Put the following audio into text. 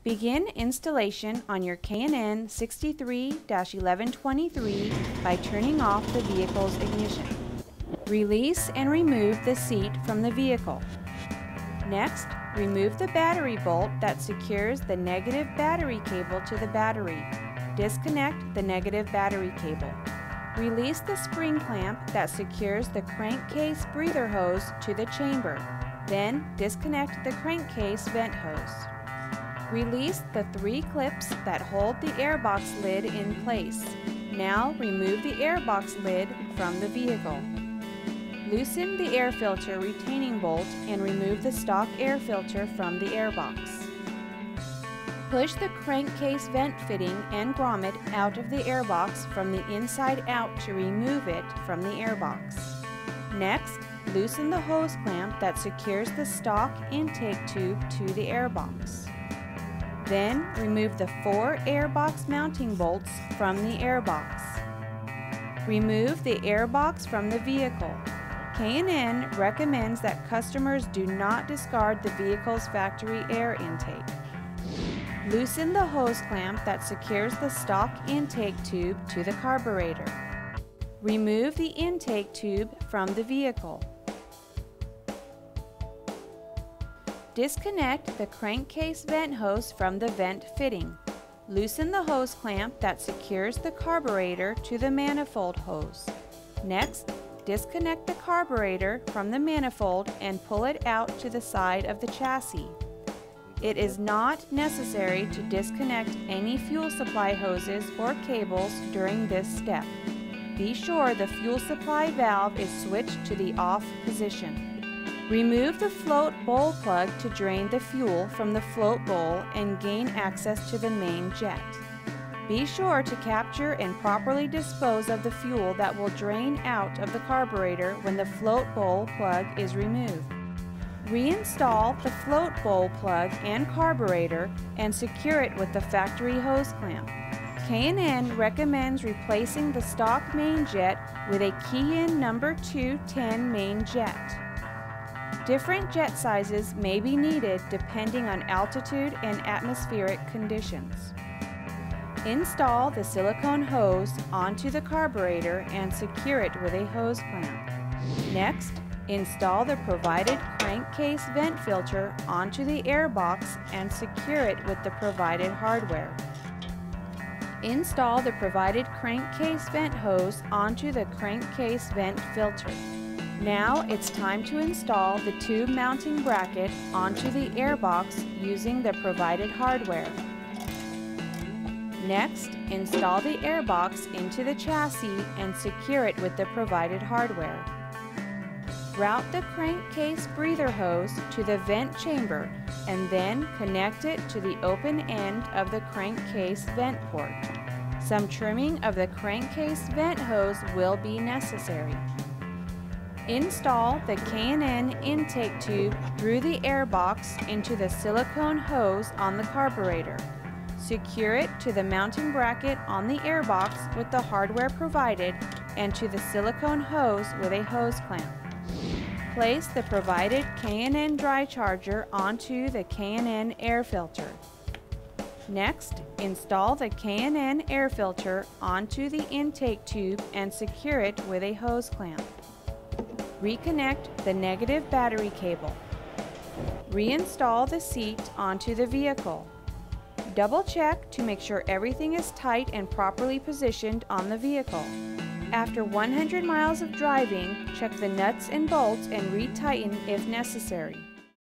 Begin installation on your K&N 63-1123 by turning off the vehicle's ignition. Release and remove the seat from the vehicle. Next, remove the battery bolt that secures the negative battery cable to the battery. Disconnect the negative battery cable. Release the spring clamp that secures the crankcase breather hose to the chamber. Then disconnect the crankcase vent hose. Release the 3 clips that hold the airbox lid in place. Now remove the airbox lid from the vehicle. Loosen the air filter retaining bolt and remove the stock air filter from the airbox. Push the crankcase vent fitting and grommet out of the airbox from the inside out to remove it from the airbox. Next, loosen the hose clamp that secures the stock intake tube to the airbox. Then, remove the 4 airbox mounting bolts from the airbox. Remove the airbox from the vehicle. K&N recommends that customers do not discard the vehicle's factory air intake. Loosen the hose clamp that secures the stock intake tube to the carburetor. Remove the intake tube from the vehicle. Disconnect the crankcase vent hose from the vent fitting. Loosen the hose clamp that secures the carburetor to the manifold hose. Next, disconnect the carburetor from the manifold and pull it out to the side of the chassis. It is not necessary to disconnect any fuel supply hoses or cables during this step. Be sure the fuel supply valve is switched to the off position. Remove the float bowl plug to drain the fuel from the float bowl and gain access to the main jet. Be sure to capture and properly dispose of the fuel that will drain out of the carburetor when the float bowl plug is removed. Reinstall the float bowl plug and carburetor and secure it with the factory hose clamp. K&N recommends replacing the stock main jet with a key-in number 210 main jet. Different jet sizes may be needed depending on altitude and atmospheric conditions. Install the silicone hose onto the carburetor and secure it with a hose clamp. Next, install the provided crankcase vent filter onto the airbox and secure it with the provided hardware. Install the provided crankcase vent hose onto the crankcase vent filter. Now it's time to install the tube mounting bracket onto the airbox using the provided hardware. Next, install the airbox into the chassis and secure it with the provided hardware. Route the crankcase breather hose to the vent chamber and then connect it to the open end of the crankcase vent port. Some trimming of the crankcase vent hose will be necessary. Install the K&N intake tube through the airbox into the silicone hose on the carburetor. Secure it to the mounting bracket on the airbox with the hardware provided and to the silicone hose with a hose clamp. Place the provided K&N dry charger onto the K&N air filter. Next, install the K&N air filter onto the intake tube and secure it with a hose clamp. Reconnect the negative battery cable. Reinstall the seat onto the vehicle. Double check to make sure everything is tight and properly positioned on the vehicle. After 100 miles of driving, check the nuts and bolts and retighten if necessary.